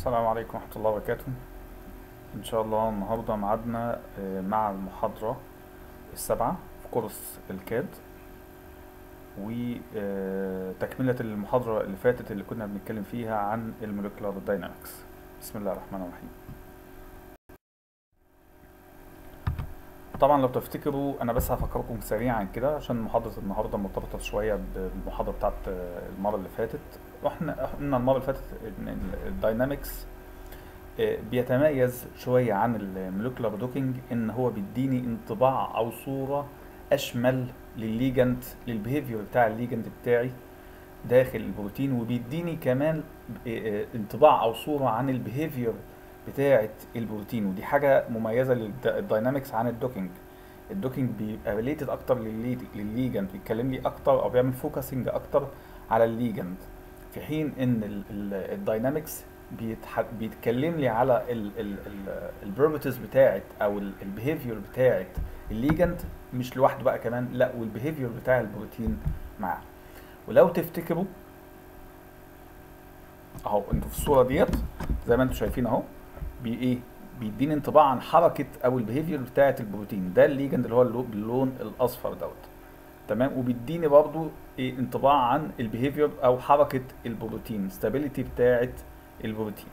السلام عليكم ورحمة الله وبركاته. إن شاء الله النهاردة ميعادنا مع المحاضرة السابعة في كورس الكاد، وتكملة المحاضرة اللي فاتت اللي كنا بنتكلم فيها عن الموليكولار داينامكس. بسم الله الرحمن الرحيم. طبعا لو تفتكروا أنا بس هفكركم سريعا كده عشان محاضرة النهاردة مرتبطة شوية بالمحاضرة بتاعت المرة اللي فاتت. واحنا قلنا المرة اللي فاتت إن الداينامكس بيتميز شوية عن الموليكولار دوكينج ان هو بيديني انطباع او صورة اشمل للليجند، للبيهيفير بتاع الليجند بتاعي داخل البروتين، وبيديني كمان انطباع او صورة عن البيهيفير بتاعة البروتين، ودي حاجة مميزة للداينامكس عن الدوكينج. الدوكينج بيبقى ريليتد اكتر للليجند، بيتكلم لي اكتر او بيعمل فوكسنج اكتر على الليجند، في حين ان الداينامكس بيتكلم لي على البروبرتيز بتاعت او البيهيفير بتاعت الليجند مش لوحده بقى كمان، لا والبيهيفير بتاع البروتين معاه. ولو تفتكروا اهو انتوا في الصوره ديت زي ما انتوا شايفين اهو بيديني انطباع عن حركه او البيهيفير بتاعت البروتين ده، الليجند اللي هو باللون الاصفر دوت، تمام. وبيديني برضو انطباع عن البيهيفير او حركه البروتين، ستابيليتي بتاعت البروتين.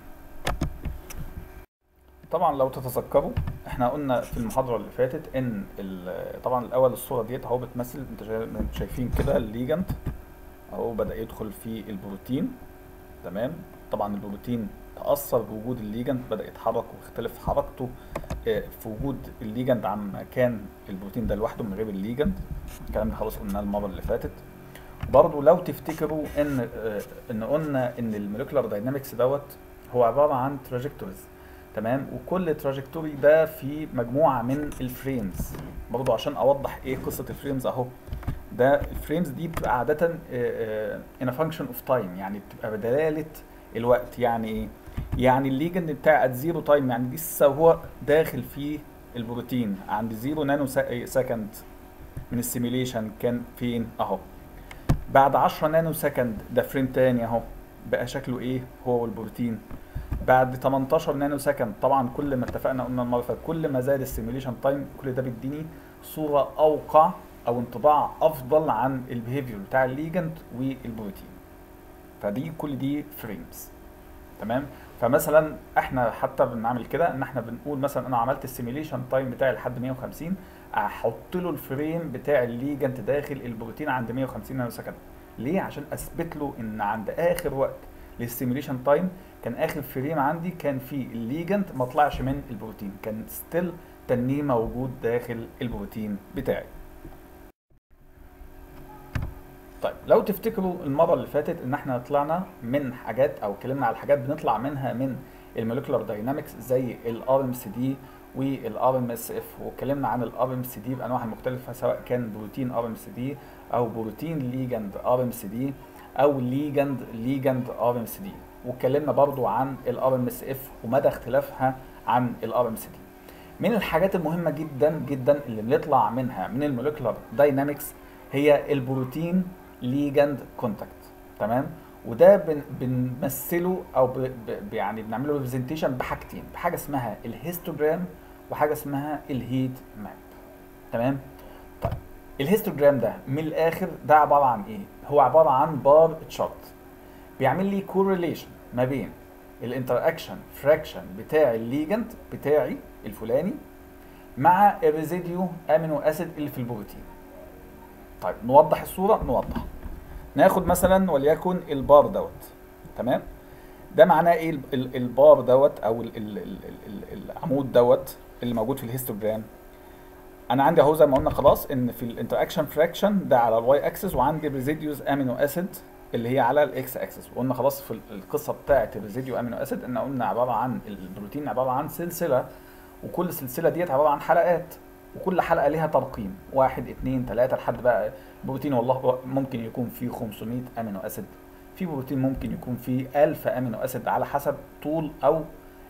طبعا لو تتذكروا احنا قلنا في المحاضره اللي فاتت ان طبعا الاول الصوره ديت اهو بتمثل، انتوا شايفين كده الليجند اهو بدا يدخل في البروتين، تمام. طبعا البروتين تاثر بوجود الليجند، بدا يتحرك ويختلف حركته في وجود الليجند عن ما كان البروتين ده لوحده من غير الليجند. الكلام ده خلاص قلناه المره اللي فاتت. برضه لو تفتكروا ان قلنا ان الموليكولار داينامكس دوت هو عباره عن تراجكتوريز، تمام. وكل تراجكتوري ده في مجموعه من الفريمز، برضه عشان اوضح ايه قصه الفريمز اهو. ده الفريمز دي بتبقى عاده in a function of time، يعني بتبقى بدلاله الوقت. يعني ايه؟ يعني الليجند بتاع at zero time، يعني لسه هو داخل في البروتين عند 0 نانو سكند من السيميليشن كان فين اهو. بعد 10 نانو سكند ده فريم تاني اهو بقى شكله ايه هو والبروتين. بعد 18 نانو سكند، طبعا كل ما اتفقنا قلنا المره اللي فاتت كل ما زاد السيميليشن تايم كل ده بيديني صوره اوقع او انطباع افضل عن البيهيفير بتاع الليجند والبروتين. فدي كل دي فريمز، تمام. فمثلا احنا حتى بنعمل كده ان احنا بنقول مثلا انا عملت السيميليشن تايم بتاعي لحد 150، احط له الفريم بتاع الليجند داخل البروتين عند 150 نانو سكند. ليه؟ عشان اثبت له ان عند اخر وقت للسيميليشن تايم كان اخر فريم عندي كان فيه الليجند ما طلعش من البروتين، كان ستيل تنيه موجود داخل البروتين بتاعي. طيب لو تفتكروا المره اللي فاتت ان احنا طلعنا من حاجات او اتكلمنا على حاجات بنطلع منها من الموليكولار داينامكس زي الار ام سي دي والار ام اس اف، واتكلمنا عن الار ام سي دي بانواعها المختلفه سواء كان بروتين ار ام سي دي او بروتين ليجند ار ام سي دي او ليجند ار ام سي دي، واتكلمنا برضو عن الار ام اس اف ومدى اختلافها عن الار ام سي دي. من الحاجات المهمه جدا جدا اللي بنطلع منها من الموليكولار داينامكس هي البروتين ليجند كونتاكت، تمام. وده بنمثله او يعني بنعمله ريبريزنتيشن بحاجتين، بحاجه اسمها الهيستوجرام وحاجه اسمها الهيت ماب، تمام. طيب الهيستوجرام ده من الاخر ده عباره عن ايه؟ هو عباره عن بار تشارت بيعمل لي كورليشن ما بين الانتراكشن فراكشن بتاع الليجند بتاعي الفلاني مع الريزيديو امينو اسيد اللي في البروتين. طيب نوضح الصوره، نوضح. ناخد مثلا وليكن البار دوت، تمام. ده معناه ايه البار دوت او العمود دوت اللي موجود في الهيستوجرام؟ انا عندي اهو زي ما قلنا خلاص ان في الانتراكشن فراكشن ده على الواي اكسس، وعندي ريزيديوز امينو اسيد اللي هي على الاكس اكسس. وقلنا خلاص في القصه بتاعه الريزيديو امينو اسيد ان قلنا عباره عن البروتين عباره عن سلسله، وكل سلسله ديت عباره عن حلقات، وكل حلقه ليها ترقيم 1 2 3 لحد بقى بروتين والله ممكن يكون فيه 500 امينو اسيد، في بروتين ممكن يكون فيه 1000 امينو اسيد على حسب طول او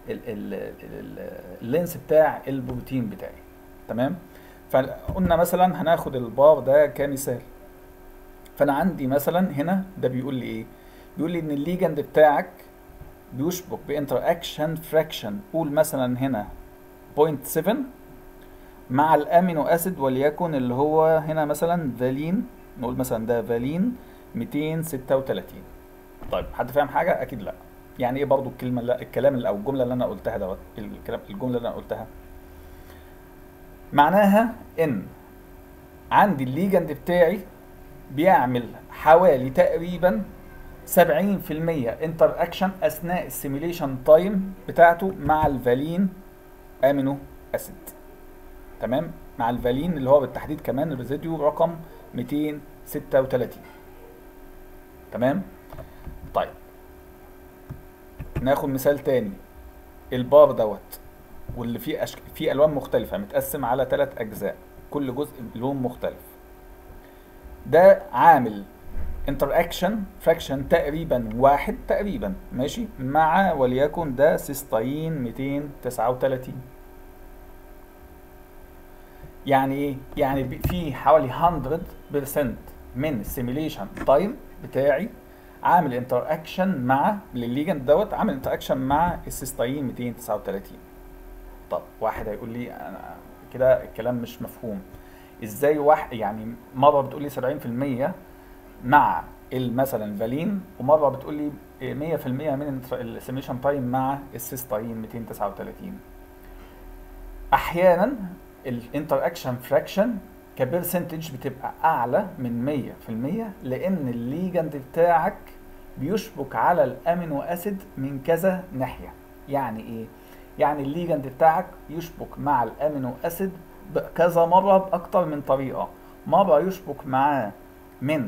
اللينس بتاع البروتين بتاعي، تمام. فقلنا مثلا هناخد البار ده كمثال. فانا عندي مثلا هنا ده بيقول لي ايه؟ بيقول لي ان الليجند بتاعك بيشبك بانتر اكشن فراكشن، قول مثلا هنا 0.7 مع الامينو اسيد، وليكن اللي هو هنا مثلا فالين، نقول مثلا ده فالين 236. طيب حد فاهم حاجه؟ اكيد لا. يعني ايه برضو الكلمه، لا الكلام اللي او الجمله اللي انا قلتها دوت، الجمله اللي انا قلتها معناها ان عندي الليجند بتاعي بيعمل حوالي تقريبا 70% انتر اكشن اثناء السيميليشن تايم بتاعته مع الفالين امينو اسيد. تمام، مع الفالين اللي هو بالتحديد كمان الريزيديو رقم 236. تمام. طيب ناخد مثال تاني، البار دوت واللي فيه فيه الوان مختلفه، متقسم على 3 اجزاء، كل جزء لون مختلف. ده عامل انتر اكشن فراكشن تقريبا 1 تقريبا، ماشي، مع وليكن ده سيستاين 239. يعني ايه؟ يعني في حوالي 100% من السيميليشن تايم بتاعي عامل انتر اكشن مع الليجند دوت، عامل انتر اكشن مع السيستاين 239. طب واحد هيقول لي انا كده الكلام مش مفهوم، ازاي واحد يعني مره بتقول لي 70% مع مثلا فالين، ومره بتقول لي 100% من السيميليشن تايم مع السيستاين 239. احيانا الانتر اكشن فراكشن كبرسنتج بتبقى اعلى من 100%، لان الليجند بتاعك بيشبك على الامينو اسيد من كذا ناحيه. يعني ايه؟ يعني الليجند بتاعك يشبك مع الامينو اسيد كذا مره باكتر من طريقه. مره يشبك معاه من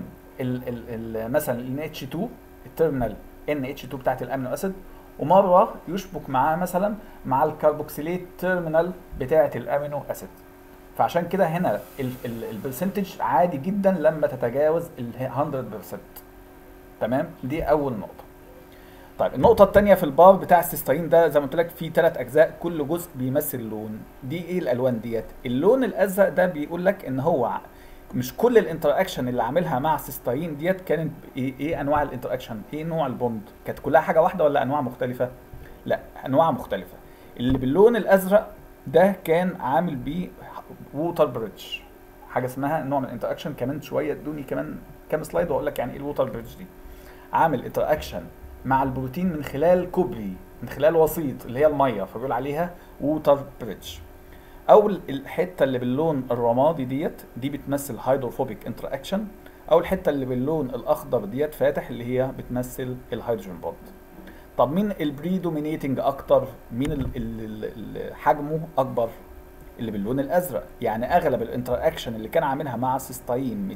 مثلا ال NH2 التيرمينال NH2 بتاعت الامينو اسيد، ومره يشبك معاه مثلا مع الكربوكسيليت تيرمينال بتاعه الامينو اسيد. فعشان كده هنا البرسنتج عادي جدا لما تتجاوز ال 100%. تمام، دي اول نقطه. طيب النقطة الثانية في البار بتاع السيستاين ده، زي ما قلت لك فيه 3 اجزاء، كل جزء بيمثل لون. دي ايه الالوان ديت؟ اللون الازرق ده بيقول لك ان هو مش كل الانتر اكشن اللي عاملها مع السيستاين ديت كانت ايه انواع الانتر اكشن، ايه نوع البوند، كانت كلها حاجة واحدة ولا انواع مختلفة؟ لا، انواع مختلفة. اللي باللون الازرق ده كان عامل بيه ووتر بريدج، حاجة اسمها نوع من الانتر اكشن. كمان شوية ادوني كمان كام سلايد واقول لك يعني ايه الووتر بريدج دي. عامل انتر اكشن مع البروتين من خلال كوبري، من خلال وسيط اللي هي الميه، فبيقول عليها ووتر بريدج. او الحته اللي باللون الرمادي دي بتمثل هيدروفوبيك انتر اكشن، او الحته اللي باللون الاخضر ديت فاتح اللي هي بتمثل الهيدروجين بوند. طب مين البريدومينيتنج اكتر، مين اللي حجمه اكبر؟ اللي باللون الازرق. يعني اغلب الانتر اكشن اللي كان عاملها مع السيستاين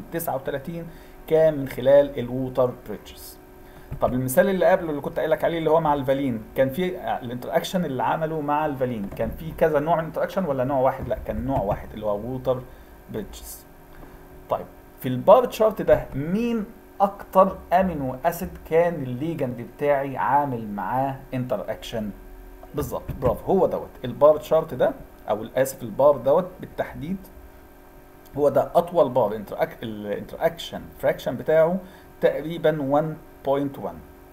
239 كان من خلال الووتر بريدجز. طب المثال اللي قبله اللي كنت قايل لك عليه اللي هو مع الفالين، كان في الانتر اكشن اللي عمله مع الفالين كان في كذا نوع من الانتر اكشن ولا نوع واحد؟ لا، كان نوع واحد اللي هو ووتر بريدجز. طيب في البار تشارت ده مين اكتر امينو اسيد كان الليجند بتاعي عامل معاه انتر اكشن؟ بالظبط، برافو، هو دوت البار تشارت ده، او اسف البار دوت بالتحديد هو ده اطول بار. الانتر اكشن فراكشن بتاعه تقريبا 1.1،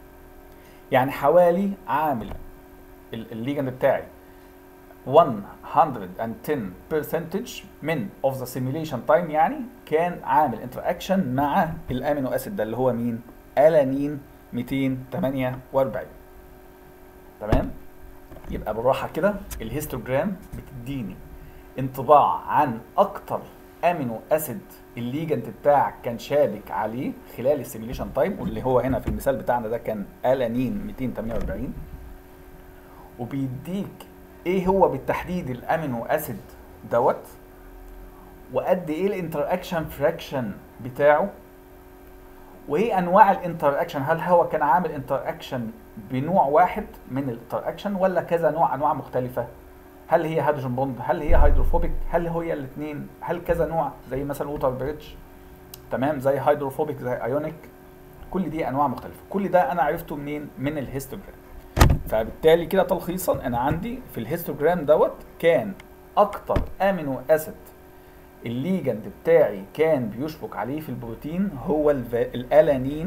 يعني حوالي عامل الليجند بتاعي 110% من of the simulation time، يعني كان عامل انتراكشن مع الامينو اسيد ده اللي هو مين؟ الانين 248. تمام؟ يبقى بالراحه كده الهيستوجرام بتديني انطباع عن اكتر امينو اسيد الليجند بتاعك كان شابك عليه خلال السيميليشن تايم، واللي هو هنا في المثال بتاعنا ده كان الانين 248. وبيديك ايه هو بالتحديد الامينو اسيد دوت، وقد ايه الانتراكشن فراكشن بتاعه، وايه انواع الانتراكشن، هل هو كان عامل انتراكشن بنوع واحد من الانتراكشن ولا كذا انواع مختلفه، هل هي هيدروجين بوند، هل هي هيدروفوبيك، هل هي الاثنين، هل كذا نوع زي مثلا ووتر بريدج، تمام، زي هيدروفوبيك زي ايونيك. كل دي انواع مختلفه، كل ده انا عرفته منين؟ من الهيستوجرام. فبالتالي كده تلخيصا انا عندي في الهيستوجرام دوت كان اكتر امينو اسيد الليجند بتاعي كان بيشبك عليه في البروتين هو الالانين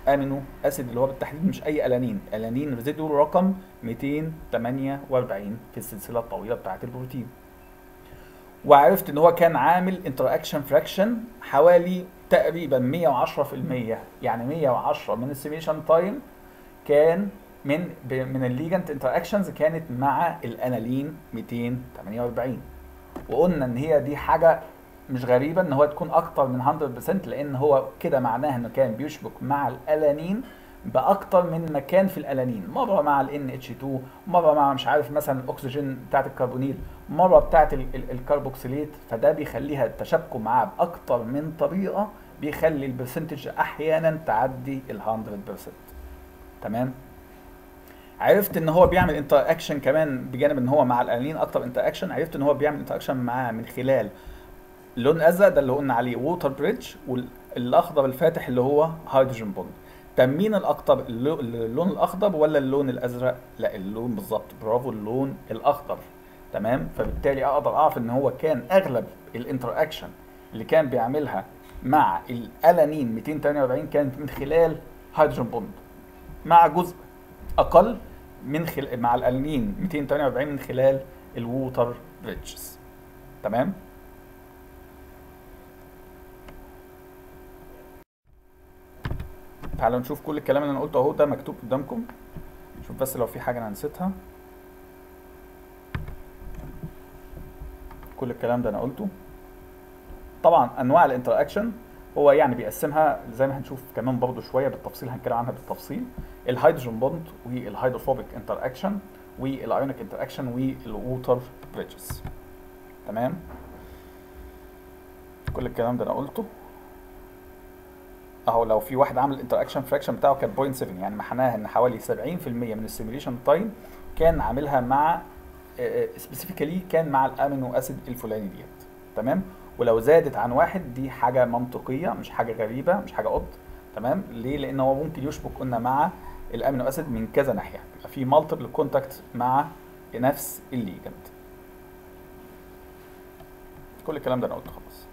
امينو اسيد اللي هو بالتحديد مش اي الانين، الانين ريزيديو رقم 248 في السلسله الطويله بتاعه البروتين. وعرفت ان هو كان عامل انتراكشن فراكشن حوالي تقريبا 110%، يعني 110 من السيميشن تايم كان من الليجنت انتراكشنز كانت مع الانالين 248. وقلنا ان هي دي حاجه مش غريبه ان هو تكون اكتر من 100%، لان هو كده معناه انه كان بيشبك مع الالانين باكتر من مكان في الالانين، مره مع ال NH2، مره مع مش عارف مثلا الاكسجين بتاعت الكربونيل، مره بتاعت الكربوكسيليت. فده بيخليها تشابكوا معاه باكتر من طريقه، بيخلي البرسنتج احيانا تعدي ال 100%. تمام. عرفت ان هو بيعمل انتر اكشن كمان بجانب ان هو مع الالانين اكتر انتر اكشن، عرفت ان هو بيعمل انتر اكشن معاه من خلال اللون الازرق ده اللي قلنا عليه ووتر بريدج، والاخضر الفاتح اللي هو هيدروجين بوند. طب مين الاكتر، اللون الاخضر ولا اللون الازرق؟ لا اللون بالظبط، برافو، اللون الاخضر. تمام. فبالتالي اقدر اعرف ان هو كان اغلب الانتر اكشن اللي كان بيعملها مع الالانين 248 كانت من خلال هيدروجين بوند، مع جزء اقل مع الالانين 248 من خلال الووتر بريدجز. تمام. تعالوا نشوف كل الكلام اللي انا قلته اهو، ده مكتوب قدامكم. شوف بس لو في حاجه انا نسيتها. كل الكلام ده انا قلته. طبعا انواع الانتر اكشن هو يعني بيقسمها زي ما هنشوف كمان برضه شويه بالتفصيل، هنتكلم عنها بالتفصيل. الهيدروجين بوند والهيدروفوبيك انتر اكشن والايونيك انتر اكشن والووتر بريدجز. تمام. كل الكلام ده انا قلته اهو. لو في واحد عامل الانتر اكشن فراكشن بتاعه كان 0.7، يعني معناها ان حوالي 70% من السيميليشن تايم كان عاملها مع سبيسيفيكالي كان مع الامينو اسيد الفلاني ديت. تمام. ولو زادت عن واحد دي حاجه منطقيه، مش حاجه غريبه، مش حاجه قط. تمام. ليه؟ لان هو ممكن يشبك قلنا مع الامينو اسيد من كذا ناحيه، يبقى في مالتيبل كونتاكت مع نفس الليجند. كل الكلام ده انا قلته خلاص.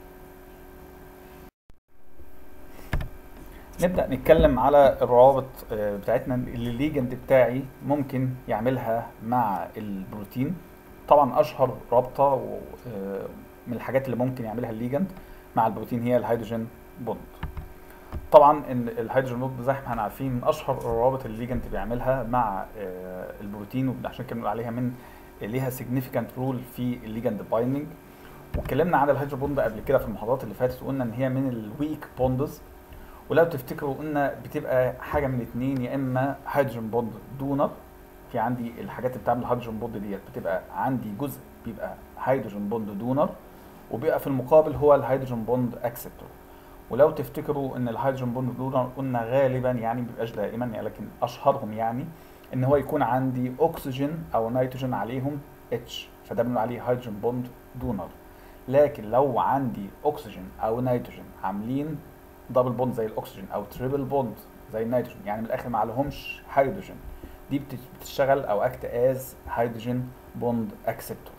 نبدأ نتكلم على الروابط بتاعتنا اللي الليجند بتاعي ممكن يعملها مع البروتين. طبعا اشهر رابطة من الحاجات اللي ممكن يعملها الليجند مع البروتين هي الهيدروجين بوند. طبعا ان الهيدروجين بوند زي ما احنا عارفين من اشهر الروابط اللي الليجند بيعملها مع البروتين، وعشان كده بنقول عليها من ليها significant رول في الليجند بايندنج. واتكلمنا عن الهيدروجين بوند قبل كده في المحاضرات اللي فاتت، وقلنا ان هي من الويك بوندز. ولو تفتكروا قلنا بتبقى حاجه من اتنين، يا اما هيدروجين بوند دونر، في عندي الحاجات اللي بتعمل هيدروجين بوند ديت بتبقى عندي جزء بيبقى هيدروجين بوند دونر، وبيبقى في المقابل هو الهيدروجين بوند اكسبتور. ولو تفتكروا ان الهيدروجين بوند دونر قلنا غالبا يعني مبيبقاش دائما يعني، لكن اشهرهم يعني ان هو يكون عندي اكسجين او نيتروجين عليهم اتش، فده بنقول عليه هيدروجين بوند دونر. لكن لو عندي اكسجين او نيتروجين عاملين دبل بوند زي الاكسجين او تريبل بوند زي النيتروجين، يعني من الاخر ما لهمش هيدروجين، دي بتشتغل او اكت از هيدروجين بوند اكسبتور.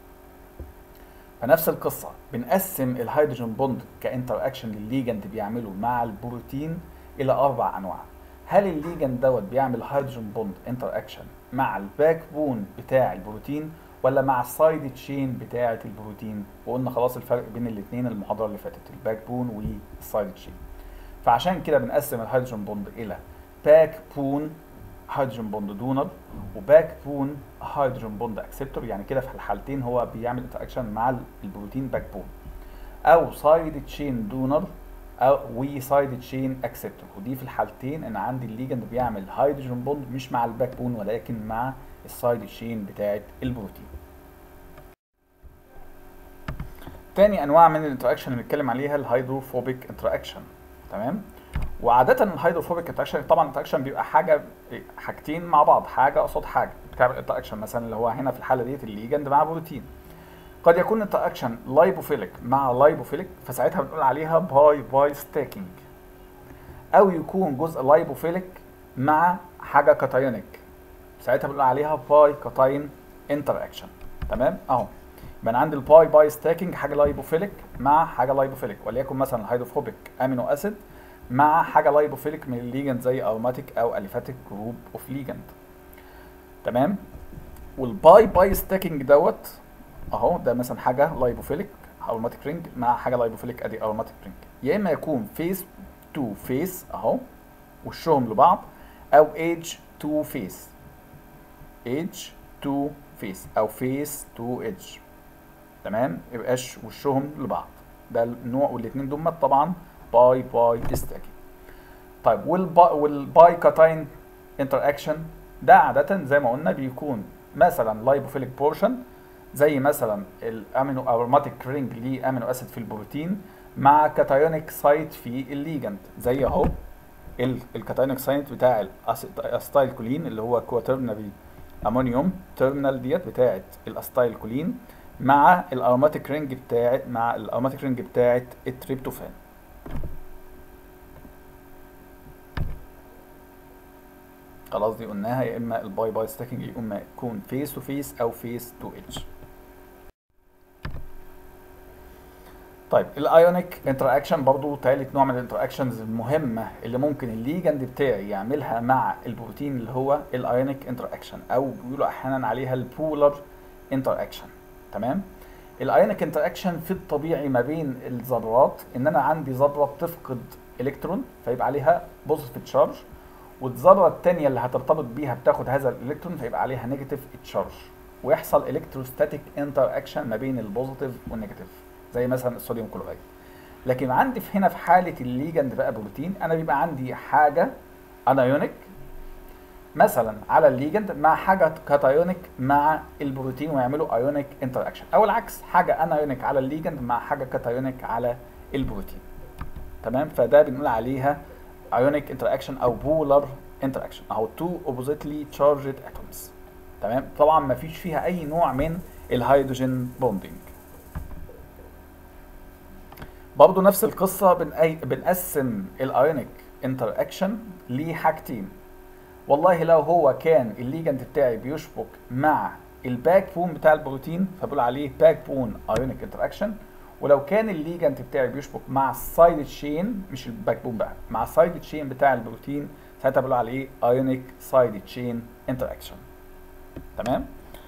فنفس القصه، بنقسم الهيدروجين بوند كانتر اكشن للليجند بيعمله مع البروتين الى 4 انواع. هل الليجند دوت بيعمل هيدروجين بوند انتر اكشن مع الباك بون بتاع البروتين ولا مع السايد تشين بتاعه البروتين؟ وقلنا خلاص الفرق بين الاثنين المحاضره اللي فاتت، الباك بون والسايد تشين. فعشان كده بنقسم الهيدروجين بوند الى باك بون هيدروجين بوند دونر وباك بون هيدروجين بوند اكسبتور، يعني كده في الحالتين هو بيعمل انتراكشن مع البروتين باك بون، او سايد تشين دونر او وسايد تشين اكسبتور. ودي في الحالتين انا عندي الليجند بيعمل هيدروجين بوند مش مع الباك بون ولكن مع السايد تشين بتاعه البروتين. تاني انواع من الانتراكشن اللي بنتكلم عليها الهيدروفوبيك انتراكشن. تمام. وعاده الهيدروفوبيك انتراكشن طبعا الانتراكشن بيبقى حاجتين مع بعض، حاجه قصاد حاجه. بتعمل انتراكشن مثلا اللي هو هنا في الحاله ديت الليجند مع بروتين، قد يكون انتراكشن لايبوفيليك مع لايبوفيليك، فساعتها بنقول عليها باي ستاكينج، او يكون جزء لايبوفيليك مع حاجه كاتايونيك، ساعتها بنقول عليها باي كاتاين انتراكشن. تمام اهو. يبقى انا عندي باي ستاكينج حاجه لايبوفيليك مع حاجه لايبوفيليك، وليكن مثلا الهيدروفوبيك امينو اسيد مع حاجه لايبوفيليك من الليجند زي اروماتيك او اليفاتيك جروب اوف ليجند. تمام. والباي باي ستاكينج دوت اهو، ده مثلا حاجه لايبوفيليك اروماتيك رينج مع حاجه لايبوفيليك ادي اروماتيك رينج، يا اما يكون فيس تو فيس اهو وشهم لبعض، او ايدج تو فيس، ايدج تو فيس او فيس تو ايدج. تمام، يبقاش وشهم لبعض. ده النوع، والاثنين دول طبعا باي باي ستاكينج. طيب والباي كاتاين انتر اكشن ده عاده زي ما قلنا بيكون مثلا لايبوفيليك بورشن زي مثلا الامينو اروماتيك رينج ليه امينو اسيد في البروتين مع كاتايونيك سايت في الليجند زي اهو الكاتايونيك سايت بتاع الاستايل كولين اللي هو كواترنري امونيوم تيرمينال ديت بتاعه الاستايل كولين مع الاروماتيك رينج بتاعه التريبتوفان. خلاص دي قلناها، يا اما الباي باي ستاكينج يا اما يكون فيس تو فيس او فيس تو ايدج. طيب الايونيك انتر اكشن برضو ثالث نوع من الانتر اكشنز المهمه اللي ممكن الليجند بتاعي يعملها مع البروتين، اللي هو الايونيك انتر اكشن او بيقولوا احيانا عليها البولر انتر اكشن. تمام. الايونيك انتر اكشن في الطبيعي ما بين الذرات ان انا عندي ذره بتفقد الكترون فيبقى عليها بوزيتيف تشارج، والذره الثانيه اللي هترتبط بيها بتاخد هذا الالكترون فيبقى عليها نيجاتيف تشارج، ويحصل الكتروستاتيك انتر اكشن ما بين البوزيتيف والنيجاتيف زي مثلا الصوديوم كلورايد. لكن عندي هنا في حاله الليجند بقى بروتين انا بيبقى عندي حاجه انايونيك مثلا على الليجند مع حاجه كاتايونيك مع البروتين ويعملوا ايونيك انتر اكشن، او العكس حاجه انايونيك على الليجند مع حاجه كاتايونيك على البروتين. تمام. فده بنقول عليها ايونيك انتر اكشن او بولر انتر اكشن اهو تو اوبوزيتلي تشارجد اتومز. تمام. طبعا ما فيش فيها اي نوع من الهيدروجين بوندينج. برضه نفس القصه بنقسم الايونيك انتر اكشن لحاجتين. والله لو هو كان الليجند بتاعي بيشبك مع الباك بون بتاع البروتين فبقول عليه باك بون ايونيك انتر اكشن، ولو كان الليجند بتاعي بيشبك مع السايد تشين مش الباك بون بقى، مع السايد تشين بتاع البروتين ساعتها بقول عليه ايونيك سايد تشين انتر اكشن. تمام.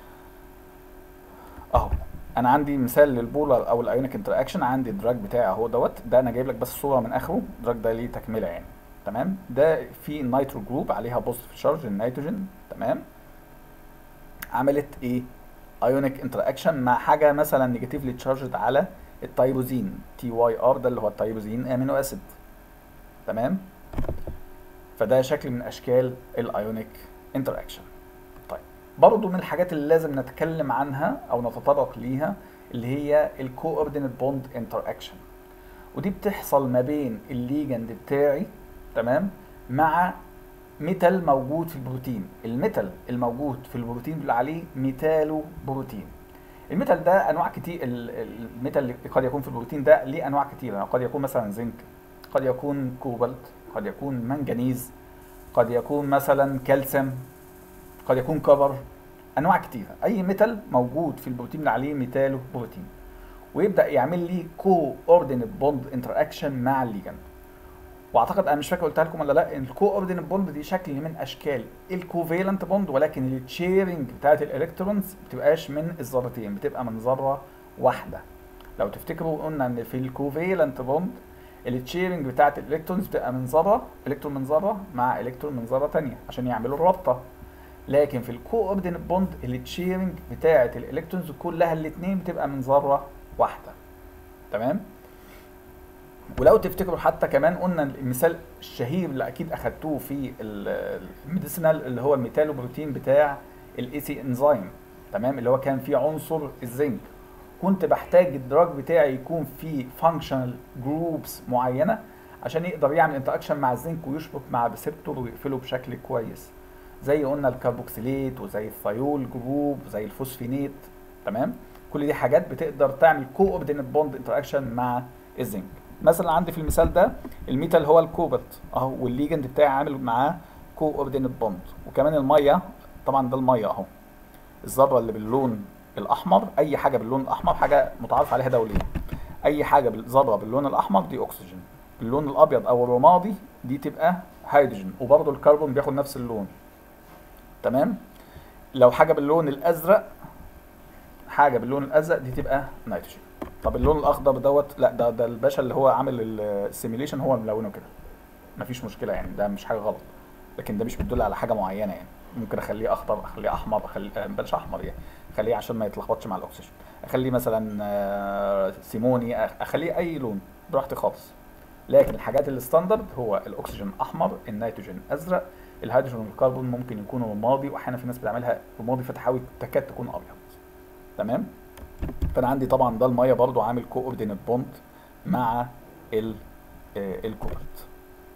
اهو انا عندي مثال للبولر او الايونيك انتر اكشن، عندي الدراج بتاعي اهو دوت، ده انا جايب لك بس صوره من اخره، الدراج ده ليه تكمله يعني. تمام. ده في النيترو جروب عليها بوزيتيف تشارج النيتروجين. تمام. عملت ايه؟ ايونيك انتر اكشن مع حاجه مثلا نيجاتيفلي تشارجد على التايروزين تي واي ار، ده اللي هو التايروزين امينو اسيد. تمام. فده شكل من اشكال الايونيك انتر اكشن. طيب برضه من الحاجات اللي لازم نتكلم عنها او نتطرق ليها اللي هي الكوردينيت بوند انتر اكشن، ودي بتحصل ما بين الليجند بتاعي تمام مع ميتال موجود في البروتين. الميتال الموجود في البروتين بيقول عليه ميتالو بروتين. الميتال ده انواع كتير، الميتال اللي قد يكون في البروتين ده ليه انواع كتير، يعني قد يكون مثلا زنك، قد يكون كوبالت، قد يكون منجنيز، قد يكون مثلا كالسيوم، قد يكون كبر، انواع كتيره. اي ميتال موجود في البروتين اللي عليه ميتالو بروتين ويبدا يعمل لي كو اوردينيت بوند انتر اكشن مع الليجند. واعتقد انا مش فاكر قلتها لكم ولا لا، ان الكو اوردينيت بوند دي شكل من اشكال الكوفالنت بوند، ولكن التشيرنج بتاعت الالكترونز ما بتبقاش من الذرتين، بتبقى من ذره واحده. لو تفتكروا قلنا ان في الكوفالنت بوند التشيرنج بتاعت الالكترونز بتبقى من ذره، الكترون من ذره مع الكترون من ذره ثانيه عشان يعملوا الرابطه. لكن في الكو اوردينيت بوند التشيرنج بتاعت الالكترونز كلها الاثنين بتبقى من ذره واحده. تمام. ولو تفتكروا حتى كمان قلنا المثال الشهير اللي اكيد اخدتوه في الميديسينال اللي هو الميتالو بروتين بتاع الاي سي انزيم. تمام. اللي هو كان فيه عنصر الزنك، كنت بحتاج الدراج بتاعي يكون فيه فانكشنال جروبس معينه عشان يقدر يعمل انتراكشن مع الزنك ويشبك مع ريسبتور ويقفله بشكل كويس، زي قلنا الكربوكسيليت وزي الثيول جروب وزي الفوسفينيت. تمام. كل دي حاجات بتقدر تعمل كو اوردينيت بوند انتراكشن مع الزنك. مثلا عندي في المثال ده الميتال هو الكوبالت اهو، والليجند بتاعي عامل معاه كو اوردينيت بوند. وكمان الميه، طبعا ده الميه اهو، الذره اللي باللون الاحمر، اي حاجه باللون الاحمر حاجه متعارف عليها دوليا، اي حاجه ذره باللون الاحمر دي اكسجين. باللون الابيض او الرمادي دي تبقى هيدروجين، وبرضه الكربون بياخد نفس اللون. تمام. لو حاجه باللون الازرق، دي تبقى نيتروجين. طب اللون الاخضر دوت، لا ده الباشا اللي هو عامل السيميليشن هو ملونه كده، مفيش مشكله يعني، ده مش حاجه غلط، لكن ده مش بيدل على حاجه معينه يعني. ممكن اخليه اخضر، اخليه احمر، اخليه بلاش احمر يعني، اخليه عشان ما يتلخبطش مع الاكسجين، اخليه مثلا سيموني، اخليه اي لون براحتي خالص. لكن الحاجات الستاندرد هو الاكسجين احمر، النيتروجين ازرق، الهيدروجين والكربون ممكن يكونوا رمادي، واحيانا في ناس بتعملها رمادي فتحاول تكاد تكون ابيض. تمام. فانا عندي طبعا ده الميه برضو عامل كوردينيت بوند مع الكوبالت.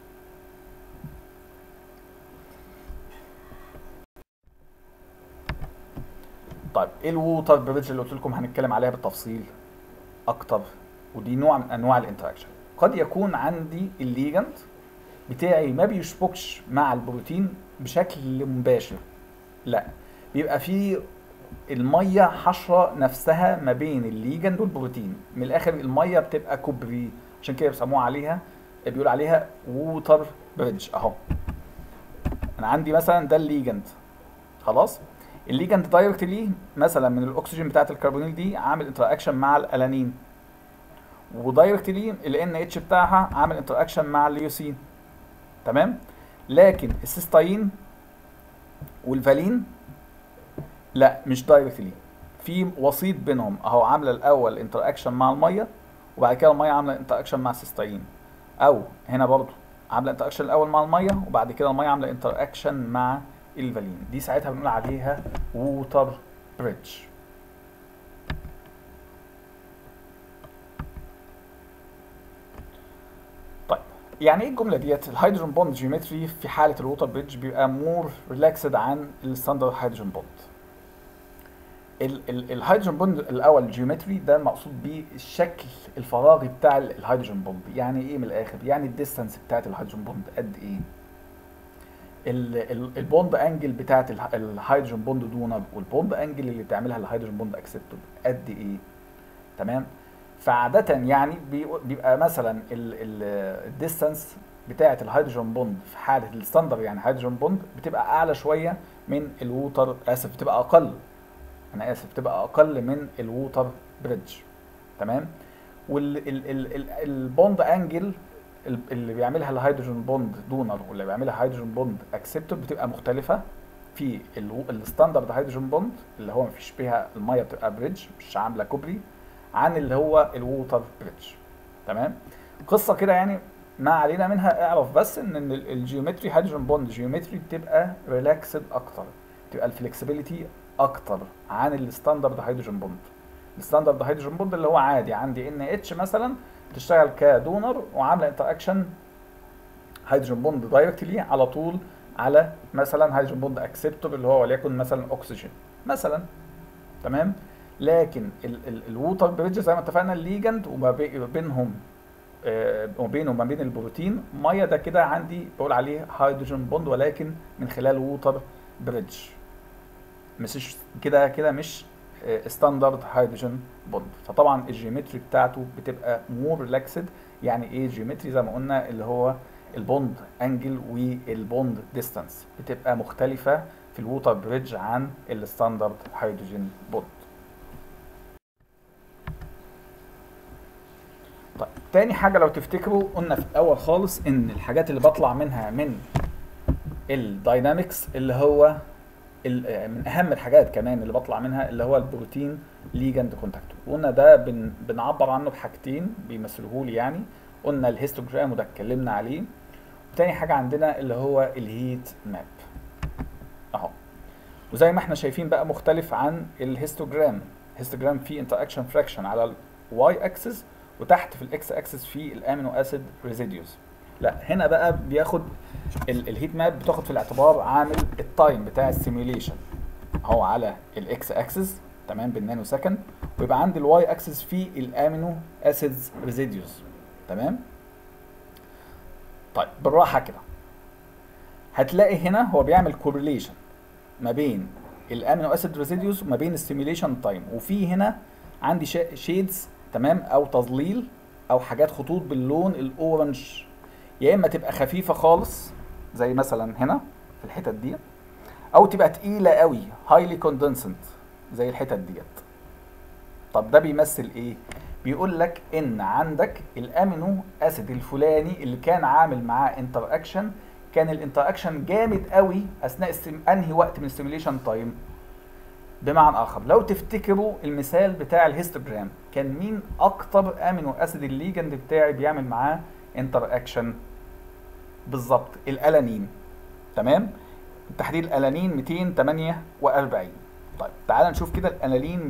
طيب ايه الووتر بريدج اللي قلت لكم هنتكلم عليها بالتفصيل اكتر، ودي نوع من انواع الانتراكشن. قد يكون عندي الليجند بتاعي ما بيشبكش مع البروتين بشكل مباشر، لا، بيبقى في الميه حشره نفسها ما بين الليجند والبروتين. من الاخر الميه بتبقى كوبري، عشان كده بيسموها عليها، بيقول عليها ووتر بريدج. اهو انا عندي مثلا ده الليجند، خلاص، الليجند دايركتلي مثلا من الاكسجين بتاعت الكربونيل دي عامل انتراكشن مع الالانين، ودايركتلي ال اتش بتاعها عامل انتراكشن مع اليوسين. تمام. لكن السيستاين والفالين لا، مش دايركتلي، في وسيط بينهم اهو، عامله الاول انتراكشن مع الميه، وبعد كده الميه عامله انتراكشن مع السيستاين، او هنا برضو عامله انتراكشن الاول مع الميه، وبعد كده الميه عامله انتراكشن مع الفالين. دي ساعتها بنقول عليها ووتر بريدج. طيب يعني ايه الجمله ديت؟ الهيدروجين بوند جيومتري في حاله الووتر بريدج بيبقى مور ريلاكسد عن الستاندرد هيدروجين بوند. الهيدروجين بوند الاول الجيومتري ده المقصود بيه الشكل الفراغي بتاع الهيدروجين بوند. يعني ايه من الاخر؟ يعني الديستانس بتاعت الهيدروجين بوند قد ايه، البوند انجل بتاعت الهيدروجين بوند دونر والبوند انجل اللي بتعملها الهيدروجين بوند اكسبتور قد ايه. تمام. فعاده يعني بيبقى مثلا الديستانس بتاعت الهيدروجين بوند في حاله الستاندر يعني هيدروجين بوند بتبقى اعلى شويه من الووتر، اسف بتبقى اقل، انا اسف بتبقى اقل من الووتر بريدج. تمام. والبوند انجل اللي بيعملها الهيدروجين بوند دونر واللي بيعملها الهيدروجين بوند اكسبتور بتبقى مختلفه. في الستاندرد هيدروجين بوند اللي هو مفيش فيها الميه بتبقى بريدج مش عامله كوبري، عن اللي هو الووتر بريدج. تمام. قصه كده يعني ما علينا منها، اعرف بس ان الجيومتري هيدروجين بوند جيومتري بتبقى ريلاكسد اكتر، بتبقى الفلكسبيليتي اكتر عن الستاندرد هيدروجين بوند. الستاندرد هيدروجين بوند اللي هو عادي عندي ان اتش مثلا بتشتغل كدونر وعامله انتراكشن هيدروجين بوند دايركتلي على طول على مثلا هيدروجين بوند اكسبتور اللي هو وليكن مثلا اكسجين مثلا. تمام. لكن الووتر بريدج زي ما اتفقنا الليجند وما بينهم وما بين البروتين ميه، ده كده عندي بقول عليه هيدروجين بوند ولكن من خلال ووتر بريدج، مش كده مش ستاندرد هيدروجين بوند. فطبعا الجيومتري بتاعته بتبقى مور ريلاكسد. يعني ايه جيومتري؟ زي ما قلنا اللي هو البوند انجل والبوند ديستانس بتبقى مختلفه في الووتر بريدج عن الستاندرد هيدروجين بوند. طيب تاني حاجه لو تفتكروا قلنا في الاول خالص ان الحاجات اللي بطلع منها من الداينامكس اللي هو من اهم الحاجات كمان اللي بطلع منها اللي هو البروتين ليجند كونتاكت. قلنا ده بنعبر عنه بحاجتين بيمثلوه لي يعني، قلنا الهيستوجرام وده اتكلمنا عليه، وتاني حاجه عندنا اللي هو الهيت ماب اهو. وزي ما احنا شايفين بقى مختلف عن الهيستوجرام. الهيستوجرام فيه انتراكشن فراكشن على الواي اكسس، وتحت في الاكس اكسس فيه الامينو اسيد ريزيديوز. لا هنا بقى بياخد الهيت ماب بتاخد في الاعتبار عامل التايم بتاع السيميوليشن اهو على الاكس اكسس، تمام، بالنانو سكند، ويبقى عندي الواي اكسس فيه الامينو اسيدز ريزيديوز. تمام. طيب بالراحه كده هتلاقي هنا هو بيعمل كورليشن ما بين الامينو اسيد ريزيديوز وما بين السيميوليشن تايم، وفي هنا عندي شيدز، تمام، او تظليل او حاجات خطوط باللون الاورنج، يا اما تبقى خفيفه خالص زي مثلا هنا في الحتت دي، او تبقى تقيله قوي هايلي كوندنسنت زي الحتت ديت. طب ده بيمثل ايه؟ بيقول لك ان عندك الامينو اسيد الفلاني اللي كان عامل معاه انتر اكشن، كان الانتر اكشن جامد قوي اثناء انهي وقت من السيميليشن تايم. بمعنى اخر، لو تفتكروا المثال بتاع الهيستوجرام، كان مين اكتر امينو اسيد الليجند بتاعي بيعمل معاه انتر اكشن؟ بالظبط الالانين. تمام، بالتحديد الالانين 248. طيب تعال نشوف كده الالانين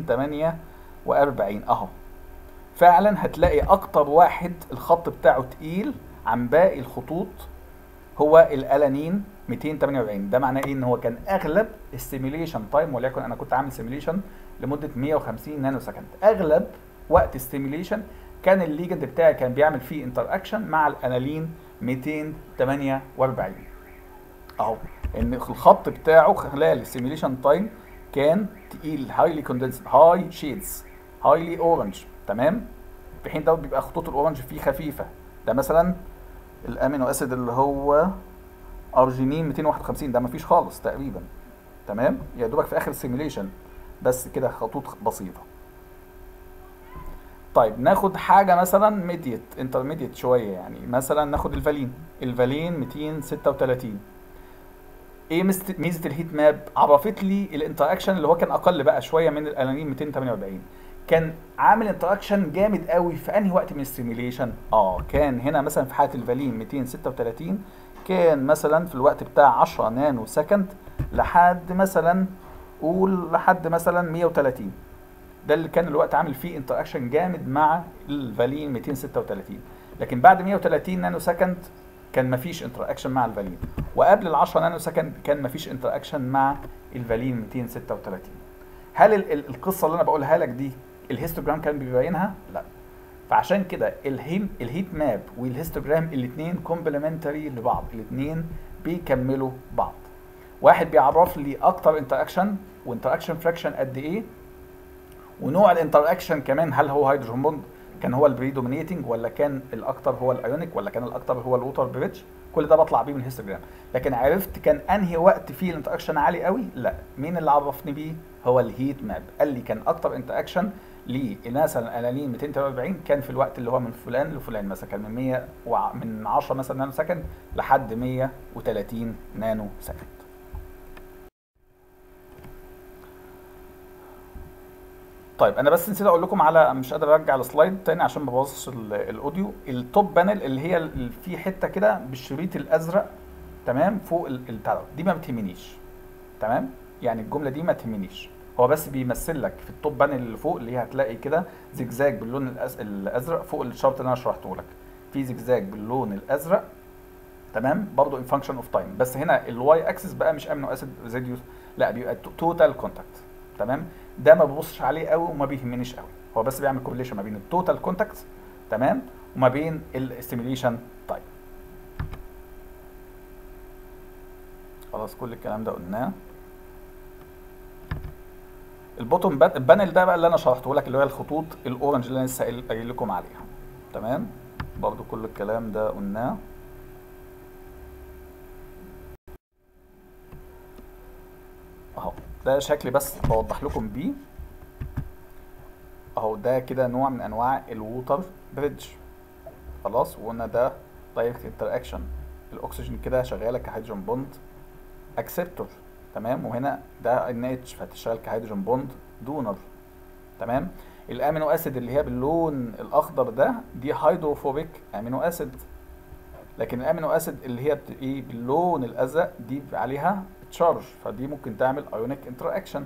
248 اهو. فعلا هتلاقي اكتر واحد الخط بتاعه تقيل عن باقي الخطوط هو الالانين 248. ده معناه ايه؟ ان هو كان اغلب السيميليشن تايم، وليكن انا كنت عامل سيميليشن لمده 150 نانو سكند، اغلب وقت السيميليشن كان الليجند بتاعي كان بيعمل فيه انتر اكشن مع الانالين 248 اهو. ان الخط بتاعه خلال السيميليشن تايم كان تقيل، هايلي كوندنسد، هاي شيدز، هايلي اورنج. تمام، في حين دوت بيبقى خطوط الاورنج فيه خفيفه. ده مثلا الامينو اسيد اللي هو ارجينين 251، ده مفيش خالص تقريبا. تمام، يا دوبك في اخر السيميليشن بس كده خطوط بسيطه. طيب ناخد حاجه مثلا ميديت انترميديت شويه، يعني مثلا ناخد الفالين 236. ايه ميزه الهيت ماب؟ عرفت لي الانتر اكشن اللي هو كان اقل بقى شويه من الالانين 248، كان عامل انتر اكشن جامد قوي في انهي وقت من السيميليشن؟ كان هنا مثلا في حاله الفالين 236 كان مثلا في الوقت بتاع 10 نانو سكند لحد مثلا قول لحد مثلا 130. ده اللي كان الوقت عامل فيه انتر اكشن جامد مع الفالين 236. لكن بعد 130 نانو سكند كان مفيش انتر اكشن مع الفالين، وقبل ال 10 نانو سكند كان مفيش انتر اكشن مع الفالين 236. هل القصه اللي انا بقولها لك دي الهيستوجرام كان بيبينها؟ لا. فعشان كده الهيت ماب والهيستوجرام الاثنين كومبلمنتري لبعض، الاثنين بيكملوا بعض. واحد بيعرف لي اكتر انتر اكشن وانتر اكشن فراكشن قد ايه، ونوع الانتر اكشن كمان، هل هو هيدروجين بوند كان هو البريدومينيتنج، ولا كان الاكتر هو الايونيك، ولا كان الاكتر هو الووتر بريدج. كل ده بطلع بيه من الهيستوجرام. لكن عرفت كان انهي وقت فيه الانتر اكشن عالي قوي؟ لا. مين اللي عرفني بيه؟ هو الهيت ماب. قال لي كان اكتر انتر اكشن مثلا الانين 248 كان في الوقت اللي هو من فلان لفلان، مثلا كان من 100 من 10 مثلا نانو سكند لحد 130 نانو سكند. طيب انا بس نسيت اقول لكم على، مش قادر ارجع السلايد تاني عشان ما بوظش الاوديو. التوب بانل اللي هي في حته كده بالشريط الازرق، تمام، فوق البتاع دي ما بتهمنيش. تمام، يعني الجمله دي ما تهمنيش، هو بس بيمثل لك في التوب بانل اللي فوق اللي هي هتلاقي كده زجزاج باللون الازرق فوق الشرط اللي انا شرحته لك، في زجزاج باللون الازرق. تمام، برضو ان فانكشن اوف تايم، بس هنا الواي اكسس بقى مش امينو اسيد ريزيديوز، لا بيبقى توتال كونتاكت. تمام، ده ما ببصش عليه قوي وما بيهمنيش قوي، هو بس بيعمل كورليشن ما بين التوتال كونتاكت، تمام، وما بين الاستيميليشن تايم. خلاص كل الكلام ده قلناه. البوتوم بانل ده بقى اللي انا شرحته لك، اللي هو الخطوط الاورنج اللي انا لسه قايل لكم عليها. تمام، برضو كل الكلام ده قلناه. اهو ده شكل بس بوضح لكم بيه اهو. ده كده نوع من انواع الووتر بريدج. خلاص، وقلنا ده دايركت انتر اكشن، الاكسجين كده شغاله كهيدروجين بوند اكسبتور. تمام، وهنا ده ان اتش فهتشتغل كهيدروجين بوند دونر. تمام، الامينو اسيد اللي هي باللون الاخضر ده دي هيدروفوبيك امينو اسيد، لكن الامينو اسيد اللي هي ايه باللون الازرق دي عليها تشارج، فدي ممكن تعمل ايونيك انتر اكشن.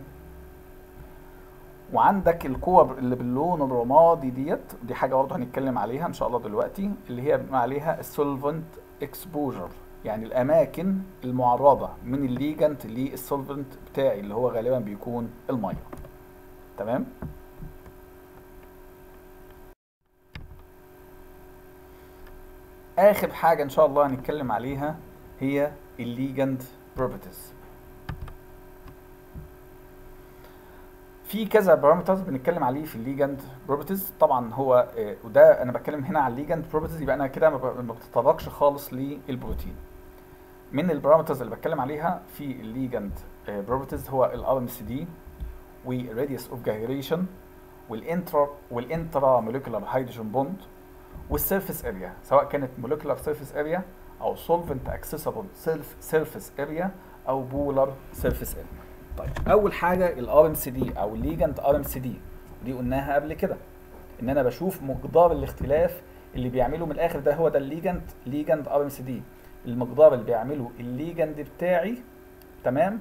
وعندك الكور اللي باللون الرمادي دي حاجه برضه هنتكلم عليها ان شاء الله دلوقتي، اللي هي بما عليها السولفنت اكسبوجر، يعني الاماكن المعرضه من الليجنت للسولفنت بتاعي اللي هو غالبا بيكون الميه. تمام، اخر حاجه ان شاء الله هنتكلم عليها هي الليجند بروبرتيز. في كذا بارامترز بنتكلم عليه في الليجند بروبرتيز. طبعا هو وده انا بتكلم هنا على الليجند بروبرتيز، يبقى انا كده ما بتطرقش خالص للبروتين. من البارامترز اللي بتكلم عليها في الليجند بروبرتيز هو الار ام سي دي، والراديوس اوف جايريشن، والانترا موليكولار هيدروجين بوند، والسيرفيس اريا، سواء كانت موليكولار سيرفيس اريا او سولفنت اكسسبل سيرفيس اريا او بولار سيرفيس اريا. طيب اول حاجه الار ام سي دي او الليجند ار ام سي دي، دي قلناها قبل كده ان انا بشوف مقدار الاختلاف اللي بيعمله من الاخر، ده هو ده ليجند ار ام سي دي، المقدار اللي بيعمله الليجند بتاعي، تمام،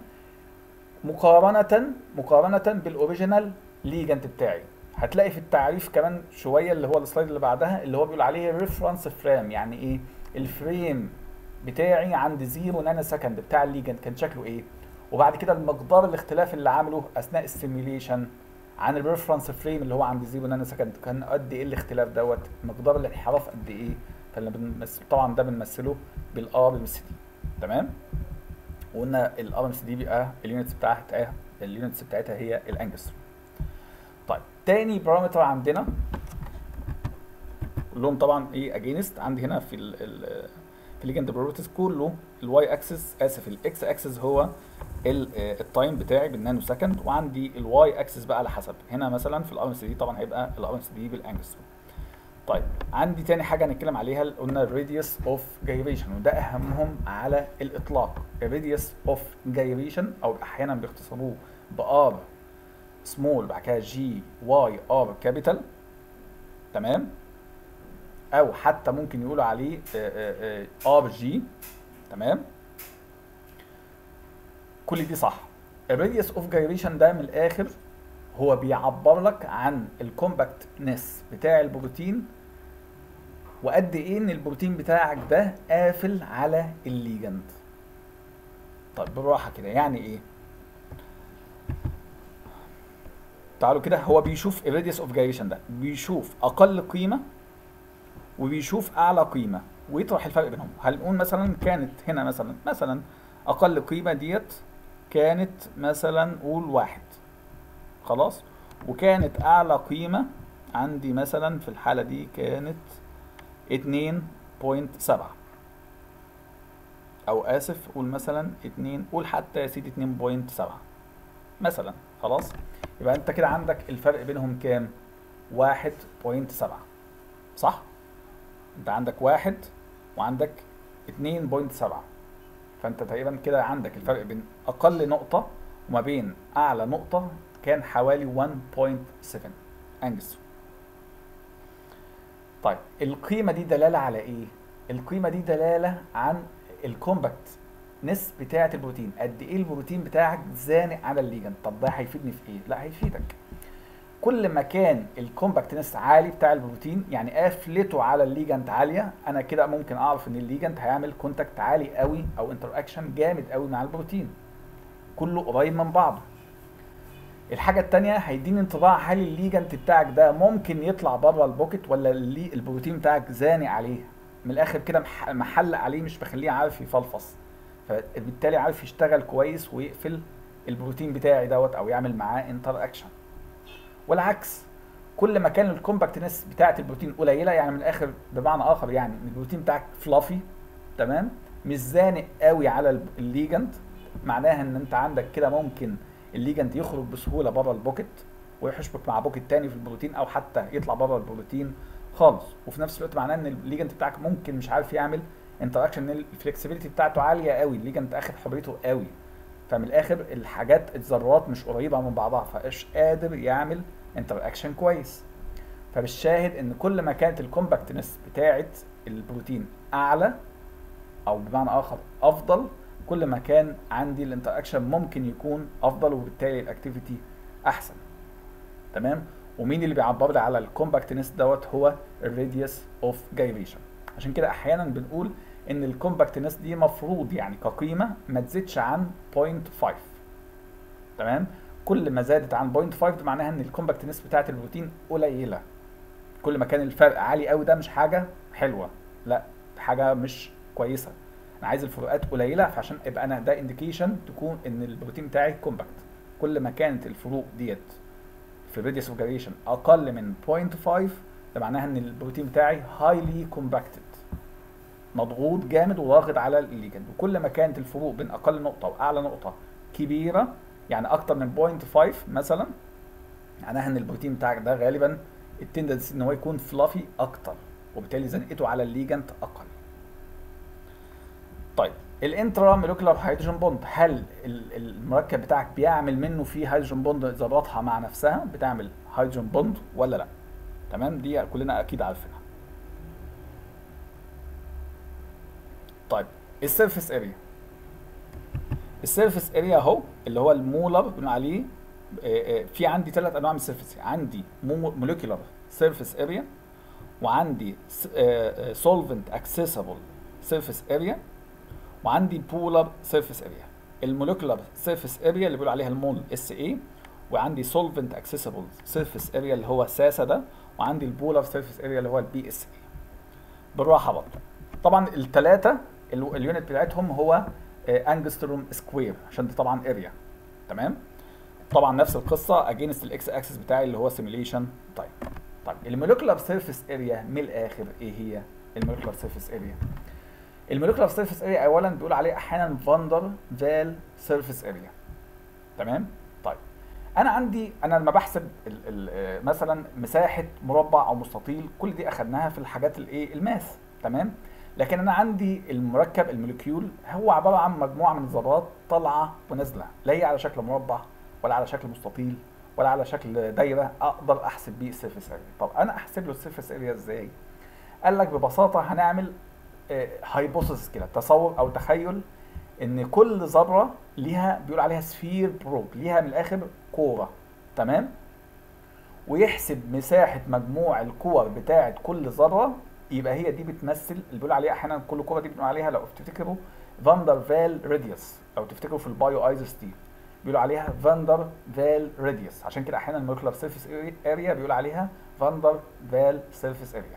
مقارنه بالاوريجينال ليجند بتاعي. هتلاقي في التعريف كمان شويه اللي هو السلايد اللي بعدها اللي هو بيقول عليه ريفرنس فريم. يعني ايه؟ الفريم بتاعي عند 0 نانو سكند بتاع الليجند كان شكله ايه، وبعد كده المقدار الاختلاف اللي عامله اثناء السيميوليشن عن الريفرنس فريم اللي هو عند 0 نانو سكند كان قد ايه الاختلاف دوت، مقدار الانحراف قد ايه. طبعا ده بنمثله بالار ام سي دي، تمام. وقلنا الار ام سي دي بيبقى اليونتس بتاعتها هي الانجستروم. طيب تاني بارامتر عندنا كلهم طبعا ايه اجينست عندي هنا في في الليجند بروبرتيز كله الواي اكسس، اسف الاكس اكسس هو التايم بتاعي بالنانو سكند، وعندي الواي اكسس بقى على حسب. هنا مثلا في الار ام سي دي طبعا هيبقى الار ام سي دي بالانجستروم. طيب عندي تاني حاجه هنتكلم عليها قلنا الراديوس اوف جايريشن، وده اهمهم على الاطلاق. الراديوس اوف جايريشن او احيانا بيختصروه بار سمول بعد كده جي واي ار كابيتال، تمام، او حتى ممكن يقولوا عليه ار جي، تمام. كل دي صح. الراديوس اوف جايريشن ده من الاخر هو بيعبر لك عن الكومباكتنس بتاع البروتين، وقد ايه ان البروتين بتاعك ده قافل على الليجند. طيب بالراحه كده، يعني ايه؟ تعالوا كده، هو بيشوف الراديوس اوف جايريشن ده، بيشوف اقل قيمه وبيشوف اعلى قيمه ويطرح الفرق بينهم. هنقول مثلا كانت هنا مثلا اقل قيمه ديت كانت مثلا قول 1، خلاص، وكانت اعلى قيمه عندي مثلا في الحاله دي كانت 2.7، او اسف قول مثلا 2، قول حتى يا سيدي 2.7 مثلا، خلاص. يبقى انت كده عندك الفرق بينهم كام؟ 1.7، صح؟ انت عندك 1 وعندك 2.7، فانت تقريبا كده عندك الفرق بين اقل نقطة وما بين اعلى نقطة كان حوالي 1.7 انجستروم. طيب القيمة دي دلالة على ايه؟ القيمة دي دلالة عن الكومباكتنس بتاعة البروتين، قد ايه البروتين بتاعك زانق على الليجند. طب ده هيفيدني في ايه؟ لا هيفيدك. كل ما كان الكومباكتنس عالي بتاع البروتين، يعني قافلته على الليجند عاليه، انا كده ممكن اعرف ان الليجند هيعمل كونتاكت عالي قوي او انتر اكشن جامد قوي مع البروتين، كله قريب من بعضه. الحاجه الثانيه هيديني انطباع هل الليجند بتاعك ده ممكن يطلع بره البوكيت ولا البروتين بتاعك زانق عليه، من الاخر كده محلق عليه مش مخليه عارف يفلفص، فبالتالي عارف يشتغل كويس ويقفل البروتين بتاعي دوت او يعمل معاه انتر اكشن. والعكس، كل ما كان الكومباكتنس بتاعه البروتين قليله، يعني من الاخر بمعنى اخر يعني ان البروتين بتاعك فلافي، تمام، مش زانق قوي على الليجند، معناها ان انت عندك كده ممكن الليجند يخرج بسهوله بره البوكيت ويحشبك مع بوكيت تاني في البروتين، او حتى يطلع بره البروتين خالص. وفي نفس الوقت معناه ان الليجند بتاعك ممكن مش عارف يعمل انتراكشن، ان الفلكسبيليتي بتاعته عاليه قوي، الليجند اخد حريته قوي، فمن الاخر الحاجات الذرات مش قريبه من بعضها، فمش قادر يعمل انتر اكشن كويس. فبالشاهد ان كل ما كانت الكومباكتنس بتاعه البروتين اعلى او بمعنى اخر افضل، كل ما كان عندي الانتر اكشن ممكن يكون افضل، وبالتالي الاكتيفيتي احسن، تمام. ومين اللي بيعبر لي على الكومباكتنس دوت؟ هو الراديوس اوف جايريشن. عشان كده احيانا بنقول ان الكومباكتنس دي مفروض يعني كقيمه ما تزيدش عن 0.5، تمام. كل ما زادت عن 0.5 ده معناها ان الكومباكتنس بتاعه البروتين قليله. كل ما كان الفرق عالي قوي ده مش حاجه حلوه، لا حاجه مش كويسه. انا عايز الفروقات قليله، فعشان يبقى انا ده انديكيشن تكون ان البروتين بتاعي كومباكت. كل ما كانت الفروق ديت في الراديوس اوف جايريشن اقل من 0.5، ده معناها ان البروتين بتاعي هايلي كومباكتد، مضغوط جامد وواخد على الليجند. وكل ما كانت الفروق بين اقل نقطه واعلى نقطه كبيره، يعني اكتر من 0.5 مثلا، معناها ان البروتين بتاعك ده غالبا التندنسي ان هو يكون فلافي اكتر، وبالتالي زنقته على الليجند اقل. طيب الانترا مولكيولار هيدروجين بوند، هل المركب بتاعك بيعمل منه فيه هيدروجين بوند ظبطها مع نفسها، بتعمل هيدروجين بوند ولا لا؟ تمام، دي كلنا اكيد عارفينها. طيب السيرفيس اريا، السيرفيس اريا اهو اللي هو المولر بنقول عليه. في عندي ثلاث انواع من السيرفيس، عندي مولكيولار سيرفيس اريا، وعندي سولفنت اكسسبل سيرفيس اريا، وعندي بولر سيرفيس اريا. المولكيولار سيرفيس اريا اللي بيقولوا عليها المول اس اي، وعندي سولفنت اكسسبل سيرفيس اريا اللي هو ساسا ده، وعندي البولر سيرفيس اريا اللي هو البي اس اي. بالراحه برضه، طبعا الثلاثه اليونت بتاعتهم هو انجستروم سكوير، عشان دي طبعا اريا. تمام، طبعا نفس القصه اجينست الاكس اكسس بتاعي اللي هو سيميليشن. طيب المولكيولار سيرفيس اريا من الاخر ايه هي المولكيولار سيرفيس اريا؟ المولكيولار سيرفيس اريا اولا بيقول عليه احيانا فاندر فال سيرفيس اريا. تمام. طيب انا لما بحسب مثلا مساحه مربع او مستطيل، كل دي اخدناها في الحاجات الايه الماث. تمام. لكن انا عندي المركب المولكيول هو عباره عن مجموعه من الذرات طالعه ونازله، لا هي على شكل مربع ولا على شكل مستطيل ولا على شكل دايره اقدر احسب بيه السيرفيس اريا. طب انا احسب له السيرفيس اريا ازاي؟ قال لك ببساطه هنعمل هايبوثيسيس كده، تصور او تخيل ان كل ذره ليها بيقول عليها سفير بروب، ليها من الاخر كوره. تمام. ويحسب مساحه مجموع الكور بتاعه كل ذره، يبقى هي دي بتمثل اللي بيقول عليها احيانا كل كوره دي بنقول عليها، لو تفتكروا فاندر فال راديوس، لو تفتكروا في البايو ايزوستيل بيقولوا عليها فاندر فال راديوس، عشان كده احيانا المولكيولار سيرفيس اريا بيقول عليها فاندر فال سيرفيس اريا.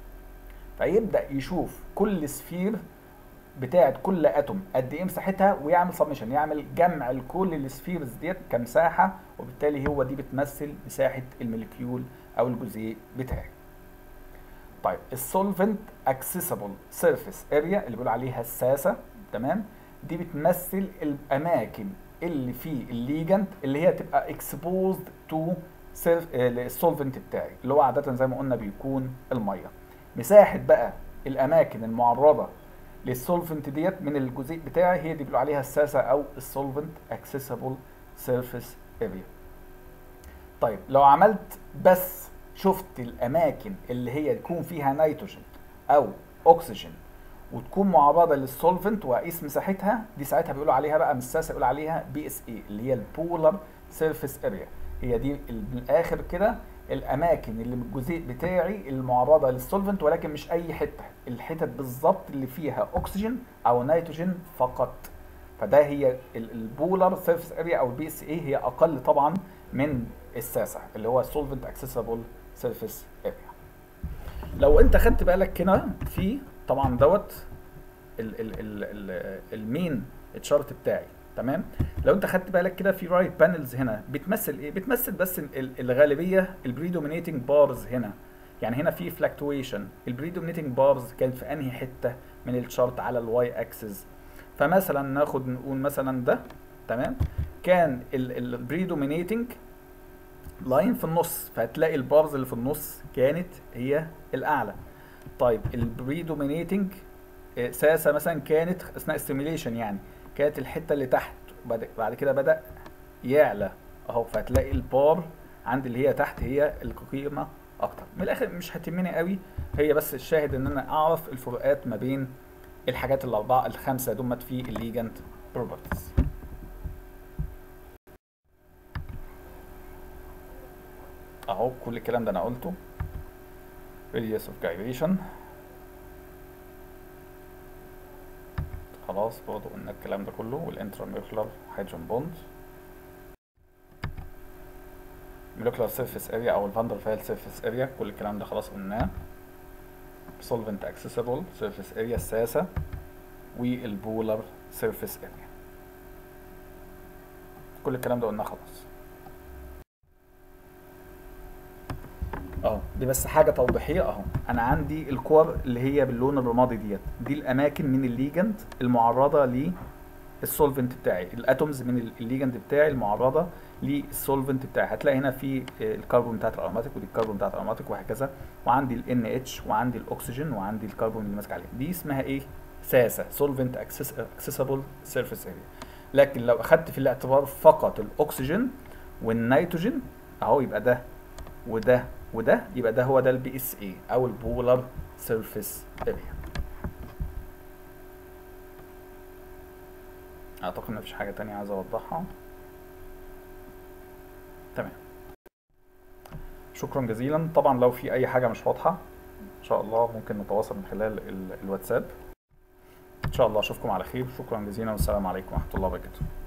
فيبدا يشوف كل سفير بتاعت كل اتوم قد ايه مساحتها، ويعمل سبمشن، يعمل جمع لكل السفيرز ديت كمساحه، وبالتالي هو دي بتمثل مساحه المولكيول او الجزيء بتاعي. طيب السولفنت اكسسبل سيرفيس اريا اللي بيقول عليها الساسا، تمام، دي بتمثل الاماكن اللي في الليجند اللي هي تبقى اكسبوزد تو السولفنت بتاعي، اللي هو عاده زي ما قلنا بيكون الميه. مساحه بقى الاماكن المعرضه للسولفنت ديت من الجزيء بتاعي هي دي بيقولوا عليها الساسا او السولفنت اكسسبل سيرفيس اريا. طيب لو عملت بس شفت الاماكن اللي هي يكون فيها نيتروجين او اكسجين وتكون معرضه للسولفنت واقيس مساحتها، دي ساعتها بيقولوا عليها بقى مش ساسا، يقولوا عليها بي اس اي اللي هي البولار سيرفيس اريا. هي دي من الاخر كده الاماكن اللي من الجزيء بتاعي المعرضه للسولفنت، ولكن مش اي حته، الحتت بالظبط اللي فيها اكسجين او نيتروجين فقط. فده هي البولار سيرفيس اريا او البي اس اي، هي اقل طبعا من الساسا اللي هو السولفنت اكسسبل سيرفيس اريا. لو انت خدت بالك هنا في طبعا دوت المين تشارت بتاعي. تمام. لو انت خدت بالك كده في رايت بانلز هنا بتمثل ايه؟ بتمثل بس الغالبيه البريدومينيتنج بارز هنا. يعني هنا في فلكتويشن، البريدومينيتنج بارز كانت في انهي حته من الشارت على الواي اكسس. فمثلا ناخد نقول مثلا ده، تمام، كان البريدومينيتنج لاين في النص، فهتلاقي البارز اللي في النص كانت هي الاعلى. طيب البريدومينيتنج ساسا مثلا كانت اثناء السيميليشن يعني كانت الحته اللي تحت، بعد كده بدا يعلى اهو، فهتلاقي البار عند اللي هي تحت هي القيمه اكتر. من الاخر مش هتهمني قوي، هي بس الشاهد ان انا اعرف الفروقات ما بين الحاجات الاربعه الخمسه دمت في الليجند بروبرتيز. اهو كل الكلام ده انا قلته. radius of gyration خلاص برضه قلنا الكلام ده كله، والانترامولكيولار هيدروجين بوند، molecular surface area او الفاندر فال surface area، كل الكلام ده خلاص قلناه. solvent accessible surface area الساسا، والبولر surface area، كل الكلام ده قلناه خلاص. اهو دي بس حاجه توضيحيه اهو. انا عندي الكور اللي هي باللون الرمادي دي الاماكن من الليجند المعرضه للسولفنت بتاعي، الاتومز من الليجند بتاعي المعرضه للسولفنت بتاعي. هتلاقي هنا في الكربون بتاعت الاروماتيك، ودي الكربون بتاعت الاروماتيك وهكذا، وعندي ال NH وعندي الاكسجين وعندي الكربون اللي ماسك عليه. دي اسمها ايه؟ ساسا، سولفنت اكسسبل سيرفيس اريا. لكن لو اخدت في الاعتبار فقط الاكسجين والنيتروجين اهو، يبقى ده وده وده، يبقى ده هو ده البي اس اي او البولار سيرفيس اريا. اعتقد مفيش حاجه تانية عايز اوضحها. تمام، شكرا جزيلا. طبعا لو في اي حاجه مش واضحه ان شاء الله ممكن نتواصل من خلال الواتساب. ان شاء الله اشوفكم على خير. شكرا جزيلا والسلام عليكم ورحمه الله وبركاته.